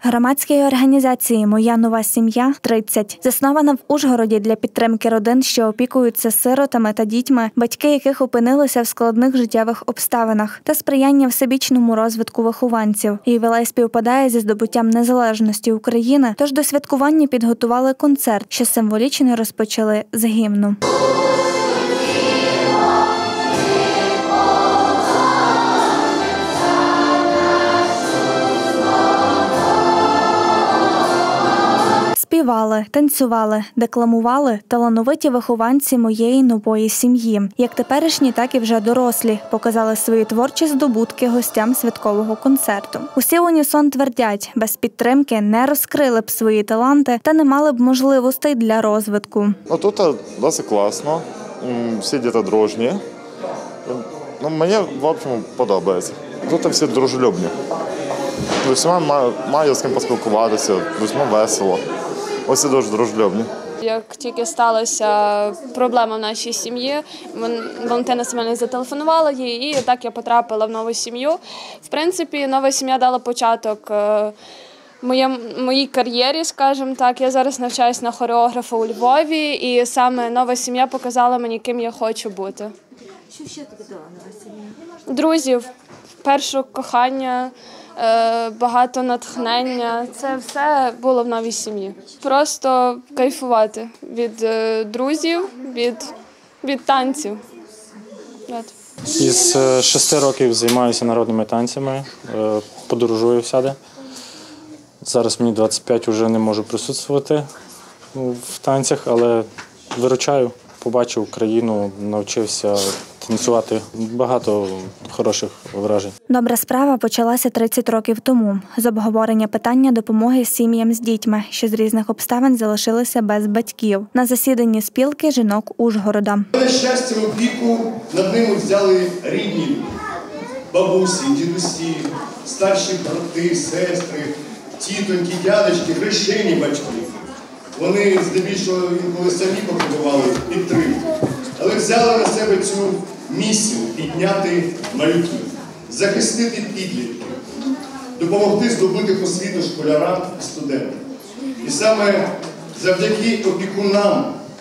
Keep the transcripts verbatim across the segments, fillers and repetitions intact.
Громадській організації «Моя нова сім'я» тридцять. Заснована в Ужгороді для підтримки родин, що опікуються сиротами та дітьми, батьки яких опинилися в складних життєвих обставинах, та сприяння всебічному розвитку вихованців. Ювілей співпадає зі здобуттям незалежності України, тож до святкування підготували концерт, що символічно розпочали з гімну. Співали, танцювали, декламували талановиті вихованці моєї нової сім'ї. Як теперішні, так і вже дорослі. Показали свої творчі здобутки гостям святкового концерту. Усі в унісон твердять, без підтримки не розкрили б свої таланти та не мали б можливостей для розвитку. Ну, тут досить класно, всі діти дружні. Ну, мені, в общем, подобається. Тут всі дружелюбні. Усіма маю з ким поспілкуватися, усіма весело. Усі дуже дружелюбні. Як тільки сталася проблема в нашій сім'ї, Валентина Семенівна зателефонувала їй, і так я потрапила в нову сім'ю. В принципі, нова сім'я дала початок моїй кар'єрі, скажімо так. Я зараз навчаюся на хореографа у Львові, і саме нова сім'я показала мені, ким я хочу бути. Що ще тобі дала нова сім'я? Друзів, перше кохання, багато натхнення. Це все було в новій сім'ї. Просто кайфувати від друзів, від, від танців. Із шести років займаюся народними танцями, подорожую всюди. Зараз мені двадцять п'ять, вже не можу присутствувати в танцях, але виручаю, побачив країну, навчився танцювати. Багато хороших вражень. Добра справа почалася тридцять років тому з обговорення питання допомоги сім'ям з дітьми, що з різних обставин залишилися без батьків. На засіданні спілки жінок Ужгорода. На щастя, опіку над ними взяли рідні бабусі, дідусі, старші брати, сестри, тітоньки, дядечки, хрещені батьки. Вони здебільшого інколи самі потребували підтримки, але взяли на себе цю місію підняти малюків, захистити підлітків, допомогти здобути освіту школярам і студентам. І саме завдяки опікунам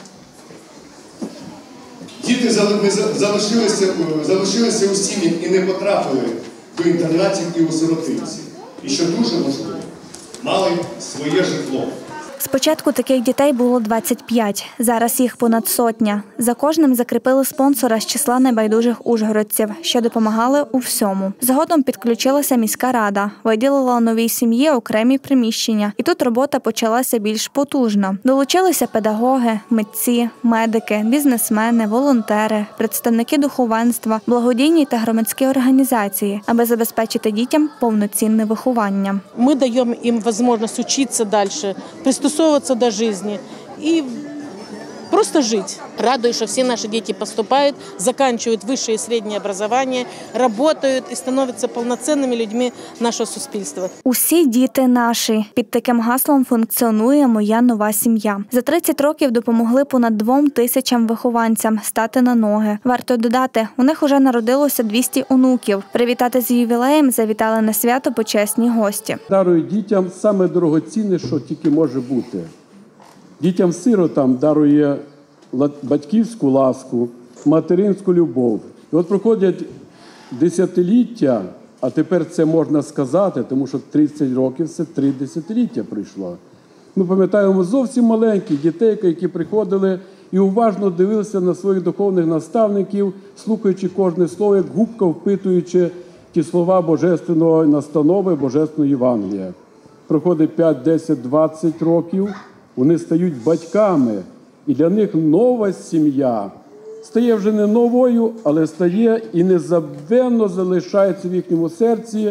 діти залишилися, залишилися у сім'ях і не потрапили до інтернатів і осиротинців. І що дуже важливо, мали своє житло. Спочатку таких дітей було двадцять п'ять, зараз їх понад сотня. За кожним закріпили спонсора з числа небайдужих ужгородців, що допомагали у всьому. Згодом підключилася міська рада, виділила новій сім'ї окремі приміщення. І тут робота почалася більш потужно. Долучилися педагоги, митці, медики, бізнесмени, волонтери, представники духовенства, благодійні та громадські організації, аби забезпечити дітям повноцінне виховання. Ми даємо їм можливість вчитися далі, пристосовуватися до жизни и просто жить. Радуюсь, что все наши дети поступают, заканчивают высшее и среднее образование, работают и становятся полноценными людьми нашего суспільства. Усі діти наші. Під таким гаслом функціонує «Моя нова сім'я». За тридцять років допомогли понад двом тисячам вихованцям стати на ноги. Варто додати, у них уже народилося двісті онуків. Привітати з ювілеєм завітали на свято почесні гості. Дарую дітям саме дорогоцінне, що тільки може бути. Дітям-сиротам дарує батьківську ласку, материнську любов. І от проходять десятиліття, а тепер це можна сказати, тому що тридцять років – це три десятиліття пройшло. Ми пам'ятаємо зовсім маленьких дітей, які приходили і уважно дивилися на своїх духовних наставників, слухаючи кожне слово, як губка впитуючи ті слова божественної настанови, божественної Євангелія. Проходить п'ять, десять, двадцять років. Вони стають батьками, і для них нова сім'я стає вже не новою, але стає і незабвенно залишається в їхньому серці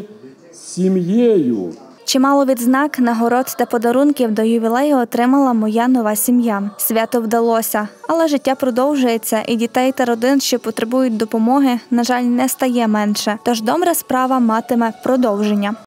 сім'єю. Чимало відзнак, нагород та подарунків до ювілею отримала «Моя нова сім'я». Свято вдалося, але життя продовжується, і дітей та родин, що потребують допомоги, на жаль, не стає менше. Тож добра справа матиме продовження.